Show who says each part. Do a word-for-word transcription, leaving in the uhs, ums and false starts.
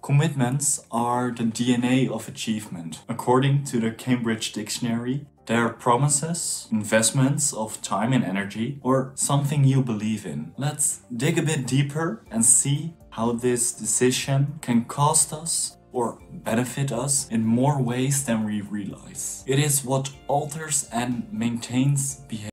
Speaker 1: Commitments are the D N A of achievement. According to the Cambridge Dictionary, they are promises, investments of time and energy, or something you believe in. Let's dig a bit deeper and see how this decision can cost us or benefit us in more ways than we realize. It is what alters and maintains behavior.